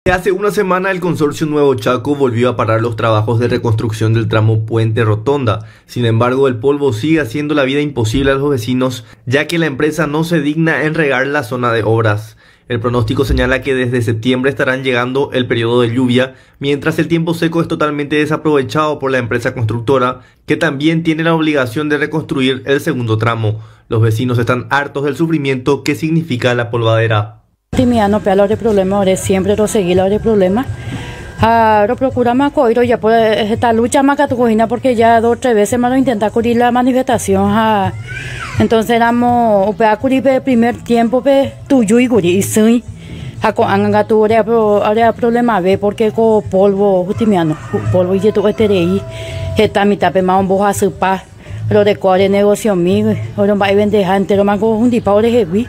Hace una semana el consorcio Nuevo Chaco volvió a parar los trabajos de reconstrucción del tramo Puente Rotonda. Sin embargo, el polvo sigue haciendo la vida imposible a los vecinos, ya que la empresa no se digna en regar la zona de obras. El pronóstico señala que desde septiembre estarán llegando el periodo de lluvia, mientras el tiempo seco es totalmente desaprovechado por la empresa constructora, que también tiene la obligación de reconstruir el segundo tramo. Los vecinos están hartos del sufrimiento que significa la polvadera. No pela de problema, ahora siempre lo seguí la de problema. Lo procura más coiro ya por esta lucha más que tu cocina porque ya 2 o 3 veces más lo intenta cubrir la manifestación. Entonces éramos a cubrir el primer tiempo tuyo y cubrir y sí. Anga tu ahora problema ve porque con polvo justimiano polvo y tu esterei esta mitad pe más un boja supa lo de core negocio mío ahora va a vender entero más con un tipo de heavy.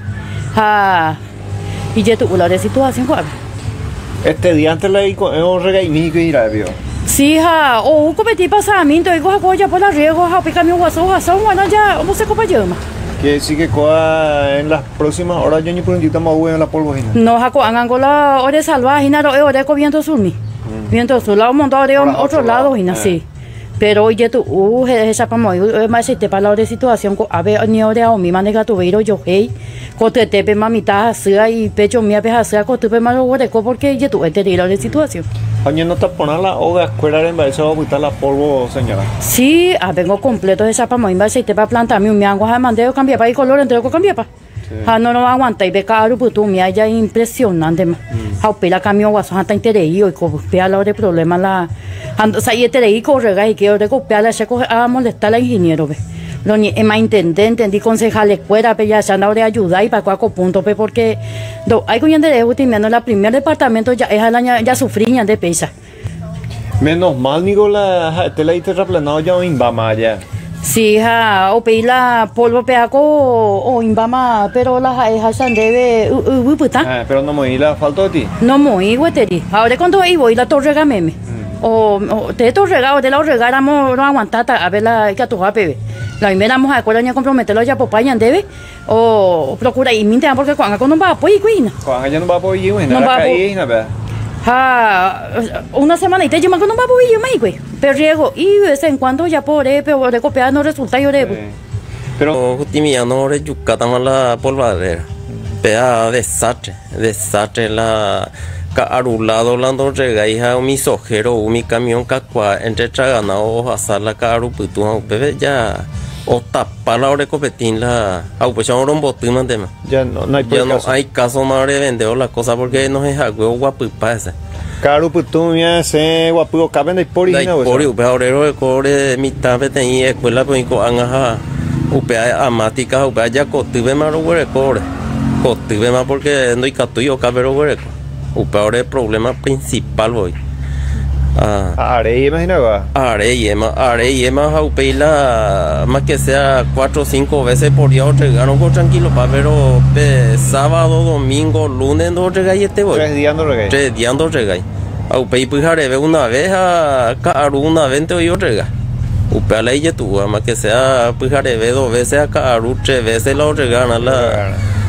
Y ya tuvo la situación cuál. Este día antes le digo regaimí que irá vio. Sí o cometi pasamiento y coja ya por la riego pica mi guaso bueno ya vamos a copa llama. Que sí que en las próximas horas yo ni por un día más en la polvojina. No hagan con la hora salvaje na hora con viento sur mi. Viento sur la montado de otro lado y así. Pero oye tú esa como más este para la situación a ver ni hora o mi manega tu veiro yo hey cote tepe mamita sea y pecho mía peja sea cote pe malo hueco porque ya tú este la situación. Oye no te poner la hoga escuela en vez de botar la polvo señora. Sí, vengo completo de esa para muy aceite para plantarme un miango a mandeo cambiar para el color entre lo cambiar para. No aguanta y ve caro puto mi ya impresionante. Pela camión guaso hasta interei y copia la de problema la sai interei correga y que recopia la checo a molestar al ingeniero ve. Lo ni más intendente ni concejal escuela pe ya se han dado de ayuda y para cuaco punto pe porque hay coño de ultimando la primer departamento ya es año ya sufrían de pesa. Menos mal digo la te la hice replanado ya en Bama ya. Sí, o peila polvo peaco o imbama, pero las han debe puta. Pero no me la faltó de ti. No muy güeteri. Ahora cuando iba y la torrega meme. O te torrega de la regáramos no aguantar a ver la que tu bebé. La primera vamos a acuerdo ni comprometerlo ya papaya debe o procura y mintea porque cuando no va a poder cuina. Cuando ya no va a poder ir, no va a poder ir. Una semana y te llama cuando va a poder ir más pero riego y de vez en cuando ya por pero de copiar no resulta yo pero justimiano de yucatán la polvadera pea desastre la carulado lando rega hija mi sojero mi camión cacua entre tragana o asar la caru putu bebé ya o tapar la hora copetín la pues ya un botín mandema ya no hay caso más de vender la cosa porque no es algo guapipa ese caro putu mía se guapo caben de por y no por ahora de core mitad de tenía escuela pues con anja upea amática upea ya cotibe más lo core cotibe más porque no hay catuyo cabero core upea ahora el problema principal hoy Are imaginaba. Are yema upela más que sea 4 o 5 veces por día entregaron con tranquilo pa pero sábado, domingo, lunes no regai este voy. 3 días no regai. 3 días no regai. Upei pujare una vez a caru una vez te yo rega. Upela y tu más que sea pujare 2 veces a caru 3 veces la regana la